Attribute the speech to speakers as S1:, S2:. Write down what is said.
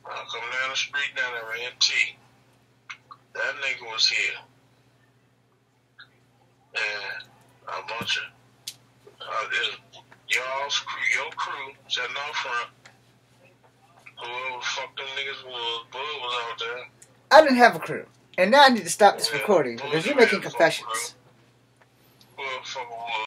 S1: I come down the street down there, ran T. That nigga was here. And a bunch of y'all's crew, your crew, sitting out front. Whoever the fuck them niggas was, Bud was out there.
S2: I didn't have a crew. And now I need to stop this recording because you're making confessions.
S1: Whoever the fuck was.